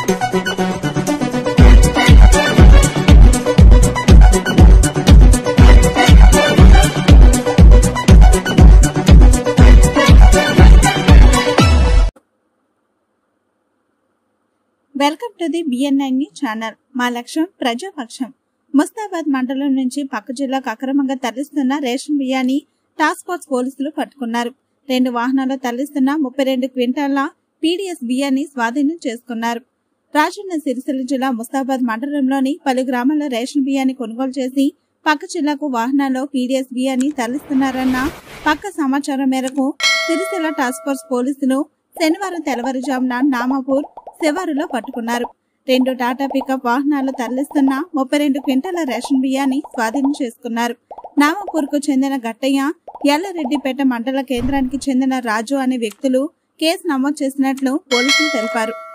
Welcome to the BN9 channel. మా లక్ష్యం ప్రజాపక్షం. ముస్తాబాద్ మండలం నుంచి పక్క జిల్లాకు అక్రమంగా తరలిస్తున్న రేషన్ బియ్యాన్ని టాస్క్ ఫోర్స్ పోలీసులు పట్టుకున్నారు. 2 వాహనాల్లో తరలిస్తున్న 32 క్వింటాల PDS బియ్యాన్ని స్వాధీనం చేసుకున్నారు. రాజన్న సిరిసిల్ల జిల్లా ముస్తాబాద్ మండలంలోని పలు గ్రామాల్లో రేషన్ బియ్యాన్ని కొనుగోలు చేసి పక్క జిల్లాకు వాహనాల్లో PDS బియ్యాన్ని తరలిస్తున్నారన్న పక్క సమాచారం మేరకు సిరిసిల్ల టాస్క్ ఫోర్స్ పోలీసులు శనివారం తెల్లవారుజామున నామాపూర్ శివారులో పట్టుకున్నారు. 2 టాటా పికప్ వాహనాలు తరలిస్తున్న 32 క్వింటాల రేషన్ బియ్యాన్ని స్వాధీనం చేసుకున్నారు. నామాపూర్ కు చెందిన గట్టయ్య, ఎల్లారెడ్డిపేట మండల కేంద్రానికి చెందిన రాజు అనే వ్యక్తులు కేసు నమోదు చేసినట్లు పోలీసులు తెలిపారు.